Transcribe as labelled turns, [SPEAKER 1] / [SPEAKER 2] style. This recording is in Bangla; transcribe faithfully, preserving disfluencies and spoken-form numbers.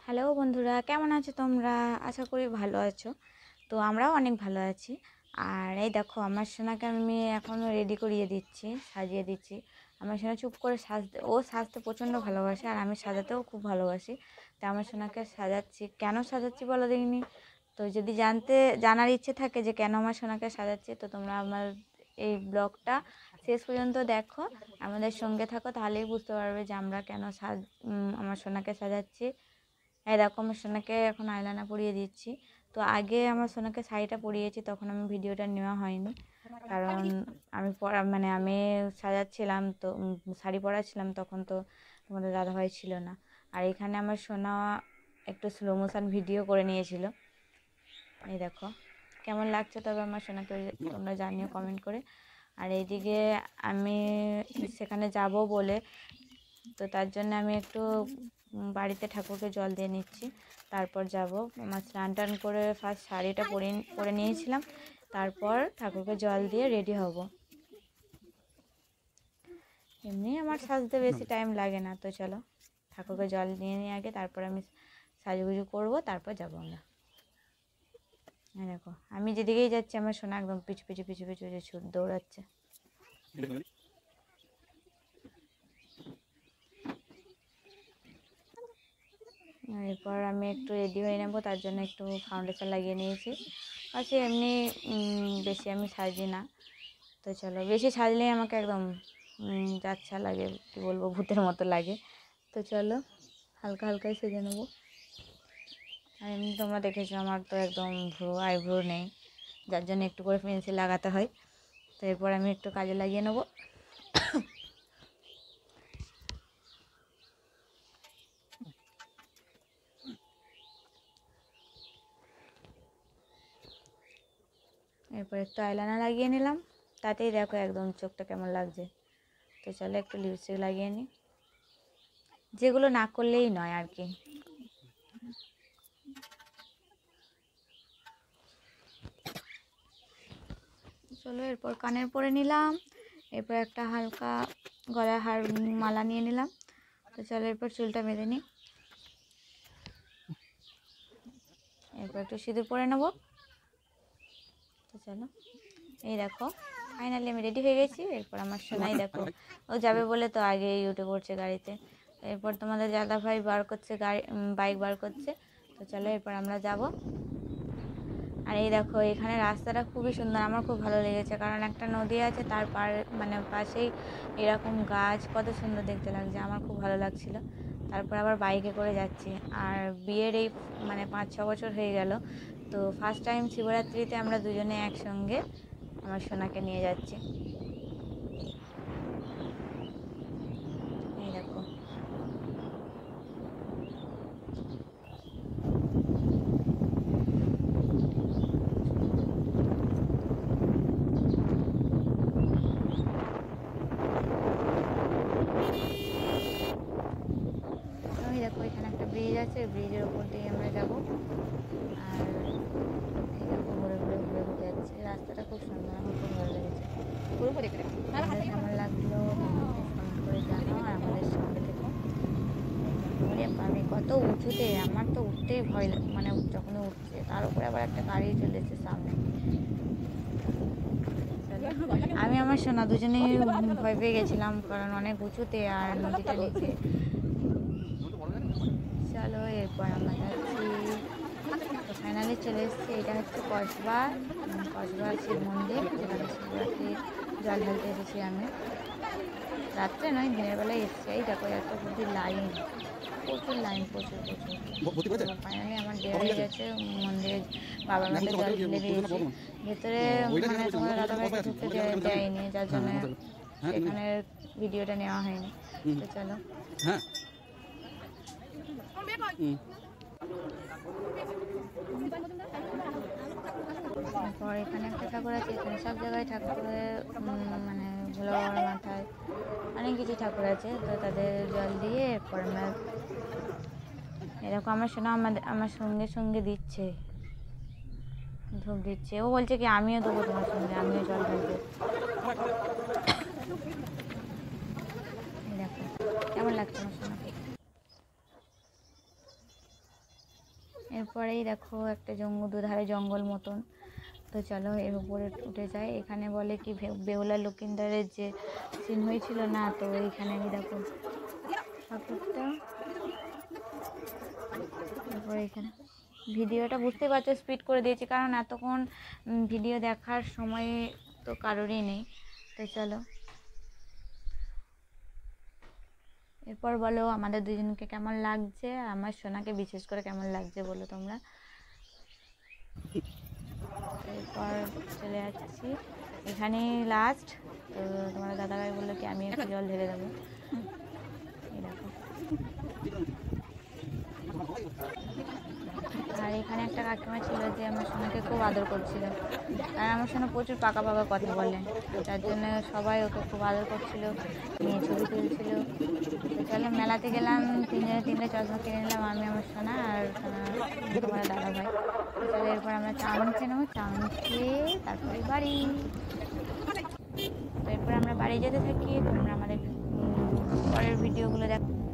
[SPEAKER 1] হ্যালো বন্ধুরা, কেমন আছো তোমরা? আশা করি ভালো আছো। তো আমরাও অনেক ভালো আছি। আর এই দেখো, আমার সোনাকে আমি এখনও রেডি করিয়ে দিচ্ছি, সাজিয়ে দিচ্ছি। আমার সোনা চুপ করে সাজতে, ও সাজতে প্রচণ্ড ভালোবাসে, আর আমি সাজাতেও খুব ভালোবাসি। তো আমার সোনাকে সাজাচ্ছি। কেন সাজাচ্ছি বলো দেখিনি? তো যদি জানতে জানার ইচ্ছে থাকে যে কেন আমার সোনাকে সাজাচ্ছি, তো তোমরা আমার এই ব্লগটা শেষ পর্যন্ত দেখো, আমাদের সঙ্গে থাকো, তাহলেই বুঝতে পারবে যে আমরা কেন সাজ আমার সোনাকে সাজাচ্ছি। এই দেখো, আমার সোনাকে এখন আইলানা পরিয়ে দিচ্ছি। তো আগে আমার সোনাকে শাড়িটা পরিয়েছি, তখন আমি ভিডিওটা নেওয়া হয়নি, কারণ আমি পরা মানে আমি সাজাচ্ছিলাম, তো শাড়ি পরাচ্ছিলাম, তখন তো তোমাদের দাদাভাই ছিল না। আর এখানে আমার সোনা একটু স্লো মোশন ভিডিও করে নিয়েছিল। এই দেখো কেমন লাগছে, তবে আমার সোনাকে তোমরা জানিও কমেন্ট করে। আর এইদিকে আমি সেখানে যাব বলে, তো তার জন্য আমি একটু বাড়িতে ঠাকুরকে জল দিয়ে নিচ্ছি, তারপর যাব। আমার স্নান টান করে ফার্স্ট শাড়িটা পরে পরে নিয়েছিলাম, তারপর ঠাকুরকে জল দিয়ে রেডি হব। এমনি আমার সাজতে বেশি টাইম লাগে না। তো চলো ঠাকুরকে জল নিয়ে নিয়ে আগে, তারপর আমি সাজুগুজু করবো, তারপর যাবো আমরা। দেখো আমি যেদিকেই যাচ্ছি আমার সোনা একদম পিছু পিছু পিছু পিছু পিছু দৌড়াচ্ছে। এরপর আমি একটু রেডি হয়ে নেবো, তার জন্য একটু ফাউন্ডেশন লাগিয়ে নিয়েছি। আচ্ছা, এমনি বেশি আমি সাজি না। তো চলো, বেশি সাজলেই আমাকে একদম যাচ্ছা লাগে, কী বলবো, ভূতের মতো লাগে। তো চলো হালকা হালকাই সেজে নেবো। আর এমনি তোমরা দেখেছো আমার তো একদম ভ্রু আইব্রো নেই, যার জন্য একটু করে পেন্সিল লাগাতে হয়। তো এরপর আমি একটু কাজে লাগিয়ে নেবো। এরপর একটু আইলানা লাগিয়ে নিলাম, তাতেই দেখো একদম চোখটা কেমন লাগছে। তো চলো একটু লিপস্টিক লাগিয়ে নিই, যেগুলো না করলেই নয় আর কি। চলো এরপর কানের পরে নিলাম, এরপর একটা হালকা গলায় হার মালা নিয়ে নিলাম। তো চলো এরপর চুলটা বেঁধে নিই, এরপর একটু সিঁদুর পরে নেবো। তো চলো, এই দেখো ফাইনালি আমি রেডি হয়ে গেছি। এরপর আমার সোনাই দেখো, ও যাবে বলে তো আগে উঠে পড়ছে গাড়িতে। এরপর তোমাদের দাদা ভাই বার করছে গাড়ি, বাইক বার করছে। তো চলো এরপর আমরা যাব। আর এই দেখো এখানে রাস্তাটা খুবই সুন্দর, আমার খুব ভালো লেগেছে, কারণ একটা নদী আছে, তার পার মানে পাশেই এরকম গাছ, কত সুন্দর দেখতে লাগছে, আমার খুব ভালো লাগছিল। তারপর আবার বাইকে করে যাচ্ছি। আর বিয়ের এই মানে পাঁচ ছ বছর হয়ে গেল, তো ফার্স্ট টাইম শিবরাত্রিতে আমরা দুজনে একসঙ্গে আমার সোনাকে নিয়ে যাচ্ছি। এই দেখো ওই দেখো এখানে একটা ব্রিজ আছে, ব্রিজের ওপর দিয়ে আমরা যাব। আর এই দেখো ঘুরে ঘুরে ঘুরে ঘুরে যাচ্ছে, রাস্তাটা খুব সুন্দর, আমার খুব ভালো লেগেছে। তোমাদের কেমন লাগলো কমেন্ট করে জানাও, আর আমাদের সঙ্গে থেকো। ওরে পাবে কত উঁচুতে, আমার তো উঠতেই ভয়, মানে যখন উঠছে, তার উপরে আবার একটা গাড়ি চলেছে সামনে। আমি আমার সোনা দুজনেই ভয় পেয়ে গেছিলাম, কারণ অনেক উঁচুতে আর নদীটা নিচে। চলো এরপর আমরা যাচ্ছি। তো ফাইনালি চলে এসেছি, এটা হচ্ছে কসবা কসবা শিব মন্দির, যেখানে শিবরাত্রি জল ঢালতে এসেছি আমি। রাত্রে নয়, দিনের বেলায় এসেছি। এই দেখো এত প্রচুর লাইন, প্রচুর লাইন, প্রচুর প্রচুর। ফাইনালি আমার দেওয়া হয়ে গেছে মন্দিরে, বাবার মাথায় জল ঢেলে দিয়েছি। ভেতরে মানে তোমার দাদাভাইকে ঢুকতে দেয়নি, যার জন্য এখানের ভিডিওটা নেওয়া হয়নি। তো চলো তারপর এখানে একটা ঠাকুর আছে, এখানে সব জায়গায় ঠাকুরের মানে ভোলা বাবার মাথায় অনেক কিছু ঠাকুর আছে। তো তাদের জল দিয়ে এরপর আমরা এরকম আমার সোনা আমাদের আমার সঙ্গে সঙ্গে দিচ্ছে, ধূপ দিচ্ছে। ও বলছে কি আমিও দেবো তোমার সঙ্গে, আমিও জল ঢালবো। দেখো কেমন লাগছে আমার সোনাকে। এরপরেই দেখো একটা জঙ্গল, দুধারে জঙ্গল মতন। তো চলো এর উপরে উঠে যাই। এখানে বলে কি বেহুলা লক্ষিন্দরের যে সিন হয়েছিল না, তো এইখানে আমি দেখো ঠাকুরটা। তারপরে এখানে ভিডিওটা বুঝতে পারছো স্পিড করে দিয়েছি, কারণ এতক্ষণ ভিডিও দেখার সময় তো কারোরই নেই। তো চলো এরপর বলো আমাদের দুজনকে কেমন লাগছে, আমার সোনাকে বিশেষ করে কেমন লাগছে বলো তোমরা। এরপর চলে যাচ্ছি, এখানেই লাস্ট। তো তোমার দাদাভাই বললো কি আমি একটু জল ঢেলে দেবো। এই দেখো, আর এখানে একটা কাকিমা ছিল যে আমার সোনাকে খুব আদর করছিল, আর আমার সোনা প্রচুর পাকা পাকা কথা বলে, তার জন্য সবাই ওকে খুব আদর করছিল, নিয়ে ছবি তুলছিল। তো চলো মেলাতে গেলাম, তিনজনে তিনটে চশমা কিনে নিলাম, আমি আমার সোনা আর তোমার দাদা ভাই। তো চলো এরপর আমরা চাউমিন খেয়ে নেবো, চাউমিন খেয়ে তারপরে বাড়ি। তো এরপর আমরা বাড়ি যেতে থাকি, তোমরা আমাদের পরের ভিডিওগুলো দেখো।